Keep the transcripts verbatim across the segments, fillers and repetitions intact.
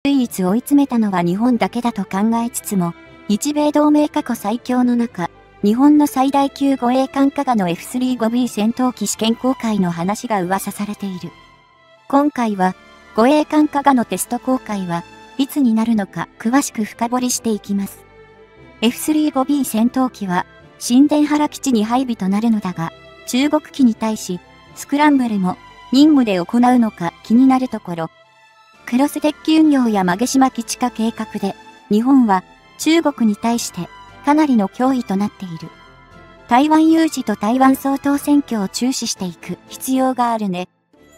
唯一追い詰めたのは日本だけだと考えつつも、日米同盟過去最強の中、日本の最大級護衛艦加賀の エフスリーファイブビー 戦闘機試験公開の話が噂されている。今回は、護衛艦加賀のテスト公開はいつになるのか詳しく深掘りしていきます。エフスリーファイブビー 戦闘機は、新田原基地に配備となるのだが、中国機に対し、スクランブルも任務で行うのか気になるところ。クロスデッキ運用や馬毛島基地化計画で、日本は中国に対してかなりの脅威となっている。台湾有事と台湾総統選挙を注視していく必要があるね。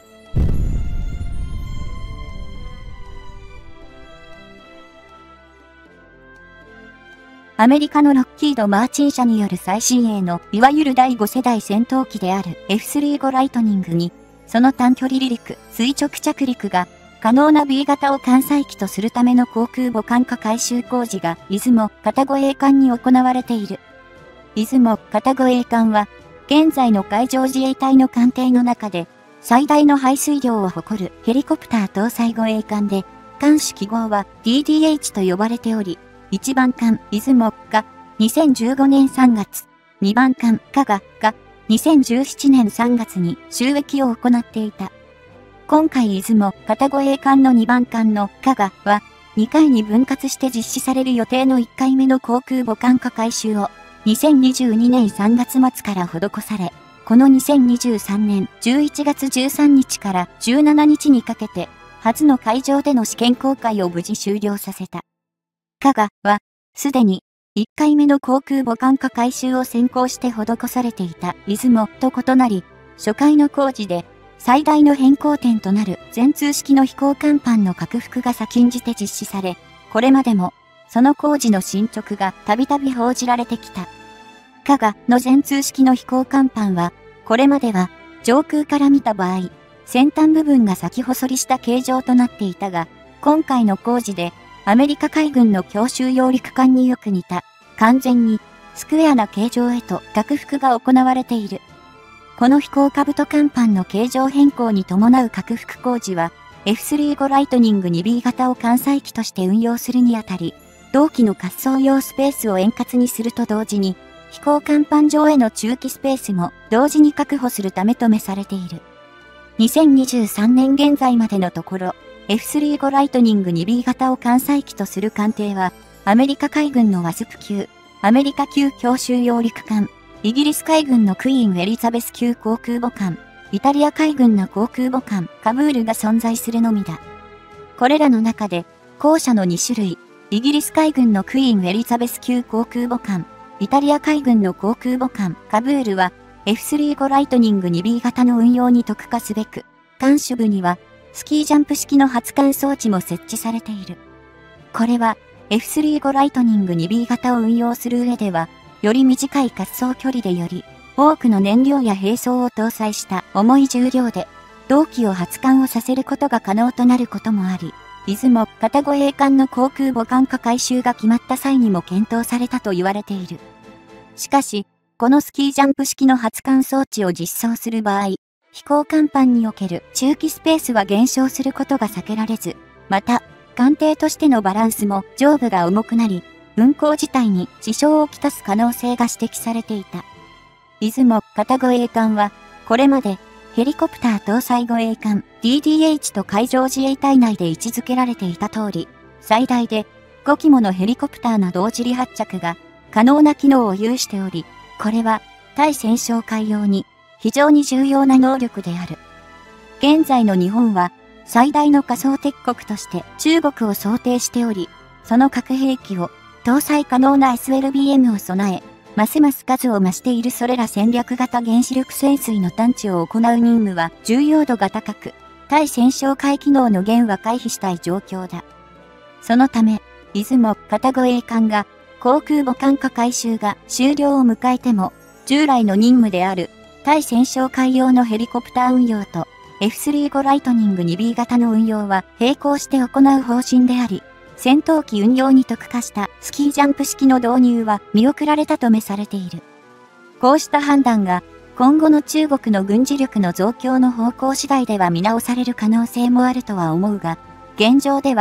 アメリカのロッキード・マーチン社による最新鋭のいわゆるだいご世代戦闘機である エフスリーファイブ ライトニングに、その短距離離陸、垂直着陸が可能な ビー 型を艦載機とするための航空母艦化改修工事が出雲片護衛艦に行われている。出雲片護衛艦は、現在の海上自衛隊の艦艇の中で最大の排水量を誇るヘリコプター搭載護衛艦で、艦種記号は ディーディーエイチ と呼ばれており、いちばん艦出雲がにせんじゅうごねんさんがつ、にばん艦加賀がにせんじゅうななねんさんがつに就役を行っていた。今回出雲片護衛艦のにばん艦の加賀はにかいに分割して実施される予定のいっかいめの航空母艦化改修をにせんにじゅうにねんさんがつまつから施され、このにせんにじゅうさんねんじゅういちがつじゅうさんにちからじゅうしちにちにかけて初の海上での試験公開を無事終了させた。加賀は、すでに、いっかいめの航空母艦化改修を先行して施されていた出雲と異なり、初回の工事で、最大の変更点となる全通式の飛行甲板の拡幅が先んじて実施され、これまでも、その工事の進捗がたびたび報じられてきた。加賀の全通式の飛行甲板は、これまでは、上空から見た場合、先端部分が先細りした形状となっていたが、今回の工事で、アメリカ海軍の強襲揚陸艦によく似た、完全にスクエアな形状へと拡幅が行われている。この飛行兜甲板の形状変更に伴う拡幅工事は、エフスリーファイブ ライトニング にビー 型を艦載機として運用するにあたり、同機の滑走用スペースを円滑にすると同時に、飛行甲板上への駐機スペースも同時に確保するためとめされている。にせんにじゅうさんねん現在までのところ、エフスリーファイブ ライトニング にビー 型を艦載機とする艦艇は、アメリカ海軍のワスプ級、アメリカ級強襲揚陸艦、イギリス海軍のクイーンエリザベス級航空母艦、イタリア海軍の航空母艦カブールが存在するのみだ。これらの中で、後者のにしゅるい、イギリス海軍のクイーンエリザベス級航空母艦、イタリア海軍の航空母艦カブールは、エフスリーファイブ ライトニング にビー 型の運用に特化すべく、艦首部には、スキージャンプ式の発艦装置も設置されている。これは エフスリーファイブ ライトニング にビー 型を運用する上では、より短い滑走距離でより多くの燃料や兵装を搭載した重い重量で、同機を発艦をさせることが可能となることもあり、出雲片護衛艦の航空母艦化改修が決まった際にも検討されたと言われている。しかし、このスキージャンプ式の発艦装置を実装する場合、飛行甲板における駐機スペースは減少することが避けられず、また、艦艇としてのバランスも上部が重くなり、運航自体に支障をきたす可能性が指摘されていた。出雲片護衛艦は、これまでヘリコプター搭載護衛艦 ディーディーエイチ と海上自衛隊内で位置づけられていた通り、最大でごきものヘリコプターの同時離発着が可能な機能を有しており、これは対戦勝海用に非常に重要な能力である。現在の日本は最大の仮想敵国として中国を想定しており、その核兵器を搭載可能な エスエルビーエム を備え、ますます数を増しているそれら戦略型原子力潜水の探知を行う任務は重要度が高く、対戦勝海機能の減は回避したい状況だ。そのため、出雲片護衛艦が航空母艦化改修が終了を迎えても、従来の任務である対戦勝海用のヘリコプター運用と エフスリーファイブ ライトニング にビー 型の運用は並行して行う方針であり、戦闘機運用に特化したスキージャンプ式の導入は見送られたとめされている。こうした判断が今後の中国の軍事力の増強の方向次第では見直される可能性もあるとは思うが、現状では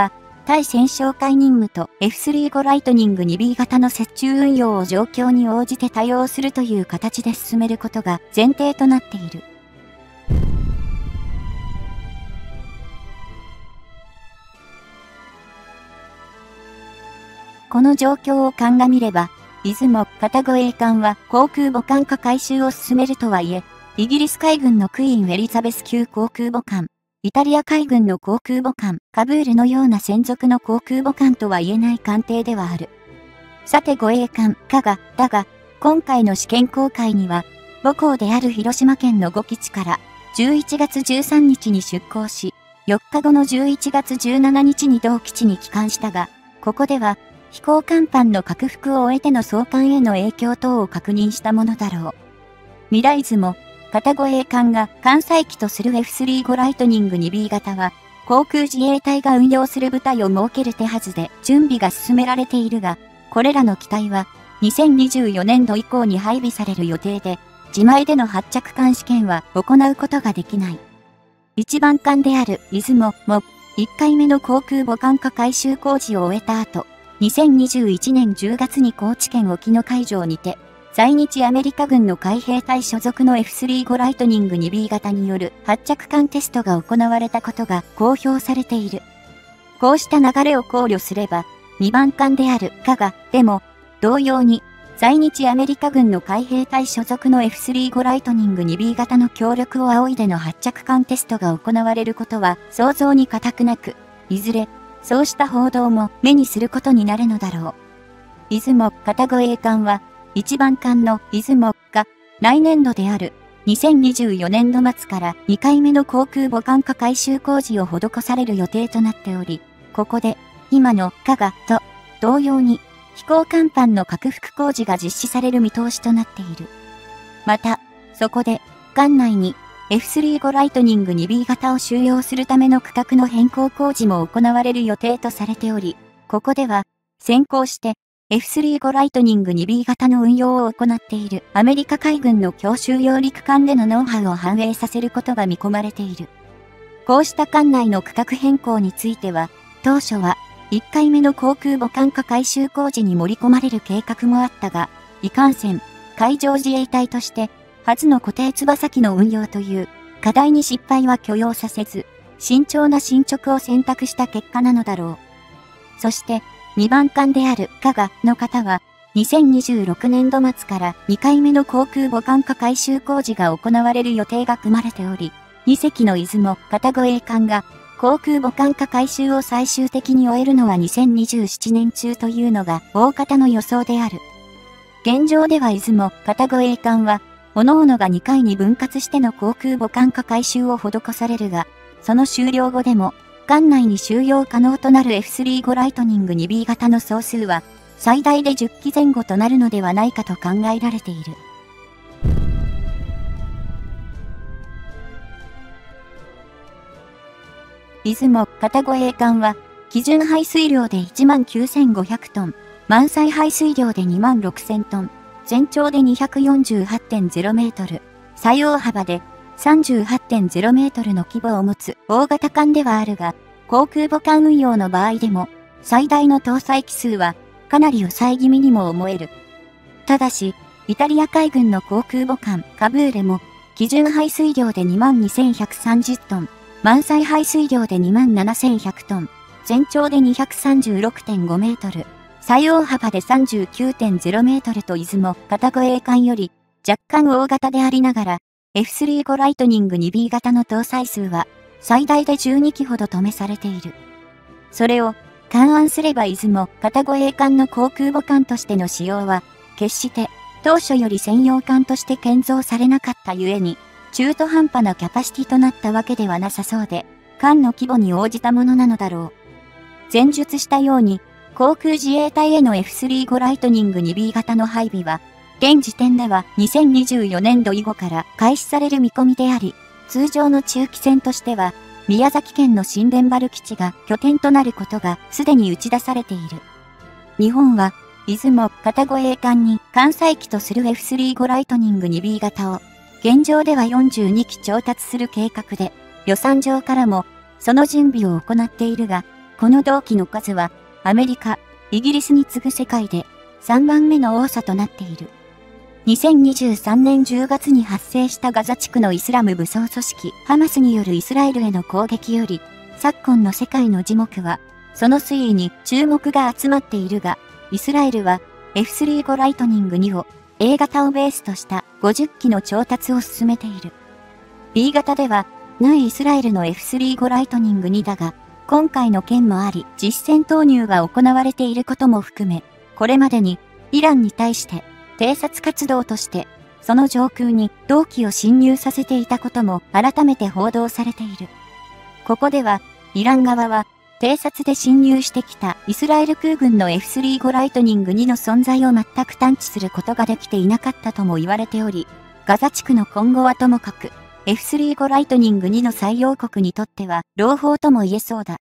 対戦哨戒任務と エフスリーゴ ライトニング ツービー 型の折衷運用を状況に応じて多用するという形で進めることが前提となっている。この状況を鑑みれば、出雲、片護衛艦は航空母艦化改修を進めるとはいえ、イギリス海軍のクイーン・エリザベス級航空母艦、イタリア海軍の航空母艦、カブールのような専属の航空母艦とは言えない艦艇ではある。さて護衛艦、加賀、だが、今回の試験航海には、母港である広島県のご基地からじゅういちがつじゅうさんにちに出港し、よっかごのじゅういちがつじゅうしちにちに同基地に帰還したが、ここでは、飛行甲板の拡幅を終えての送還への影響等を確認したものだろう。未来図も、片護衛艦が艦載機とする エフスリーゴ ライトニング ツービー 型は、航空自衛隊が運用する部隊を設ける手はずで準備が進められているが、これらの機体は、にせんにじゅうよねんど以降に配備される予定で、自前での発着艦試験は行うことができない。一番艦である出雲も、いっかいめの航空母艦化改修工事を終えた後、にせんにじゅういちねんじゅうがつに高知県沖の海上にて、在日アメリカ軍の海兵隊所属の エフスリーゴ ライトニング ツービー 型による発着艦テストが行われたことが公表されている。こうした流れを考慮すれば、にばん艦である加賀でも、同様に、在日アメリカ軍の海兵隊所属の エフスリーゴ ライトニング ツービー 型の協力を仰いでの発着艦テストが行われることは想像に難くなく、いずれ、そうした報道も目にすることになるのだろう。出雲、片護衛艦は、一番艦の出雲が来年度であるにせんにじゅうよねんど末からにかいめの航空母艦化改修工事を施される予定となっており、ここで今の加賀と同様に飛行甲板の拡幅工事が実施される見通しとなっている。また、そこで艦内に エフスリーゴ ライトニング ツービー 型を収容するための区画の変更工事も行われる予定とされており、ここでは先行して エフスリーゴ ライトニング ツービー 型の運用を行っているアメリカ海軍の強襲揚陸艦でのノウハウを反映させることが見込まれている。こうした艦内の区画変更については、当初はいっかいめの航空母艦化改修工事に盛り込まれる計画もあったが、いかんせん海上自衛隊として初の固定翼機の運用という課題に失敗は許容させず、慎重な進捗を選択した結果なのだろう。そして、にばん艦である加賀の方は、にせんにじゅうろくねんど末からにかいめの航空母艦化改修工事が行われる予定が組まれており、にせきの出雲、片護衛艦が航空母艦化改修を最終的に終えるのはにせんにじゅうななねん中というのが大方の予想である。現状では出雲、片護衛艦は、各々がにかいに分割しての航空母艦化改修を施されるが、その終了後でも、艦内に収容可能となる エフスリーゴ ライトニング ツービー 型の総数は、最大でじゅっきぜん後となるのではないかと考えられている。出雲、片護衛艦は、基準排水量で いちまんきゅうせんごひゃくトン、満載排水量で にまんろくせんトン、全長で にひゃくよんじゅうはちてんゼロメートル、作用幅で さんじゅうはちてんゼロメートルの規模を持つ大型艦ではあるが、航空母艦運用の場合でも、最大の搭載機数はかなり抑え気味にも思える。ただし、イタリア海軍の航空母艦カブーレも、基準排水量で にまんにせんひゃくさんじゅうトン、満載排水量で にまんななせんひゃくトン、全長で にひゃくさんじゅうろくてんごメートル、作用幅で さんじゅうきゅうてんゼロメートルと出雲、片護衛艦より若干大型でありながら、エフスリーゴ ライトニング ツービー 型の搭載数は最大でじゅうにきほど止めされている。それを勘案すれば出雲、片護衛艦の航空母艦としての使用は、決して当初より専用艦として建造されなかったゆえに、中途半端なキャパシティとなったわけではなさそうで、艦の規模に応じたものなのだろう。前述したように、航空自衛隊への エフスリーゴ ライトニング ツービー 型の配備は、現時点ではにせんにじゅうよねんど以後から開始される見込みであり、通常の中期船としては、宮崎県の新田原基地が拠点となることがすでに打ち出されている。日本は、出雲、片護衛艦に艦載機とする エフスリーゴ ライトニング ツービー 型を、現状ではよんじゅうにき調達する計画で、予算上からも、その準備を行っているが、 この同機の数は、アメリカ、イギリスに次ぐ世界でさんばんめの多さとなっている。にせんにじゅうさんねんじゅうがつに発生したガザ地区のイスラム武装組織ハマスによるイスラエルへの攻撃より、昨今の世界の耳目は、その推移に注目が集まっているが、イスラエルは エフスリーゴ ライトニングにを A 型をベースとしたごじゅっきの調達を進めている。B 型では、ないイスラエルの エフスリーゴ ライトニングにだが、今回の件もあり、実戦投入が行われていることも含め、これまでにイランに対して偵察活動として、その上空に同機を侵入させていたことも改めて報道されている。ここでは、イラン側は、偵察で侵入してきたイスラエル空軍の エフスリーゴ ライトニングにの存在を全く探知することができていなかったとも言われており、ガザ地区の今後はともかく、エフスリーゴ ライトニングにの採用国にとっては朗報とも言えそうだ。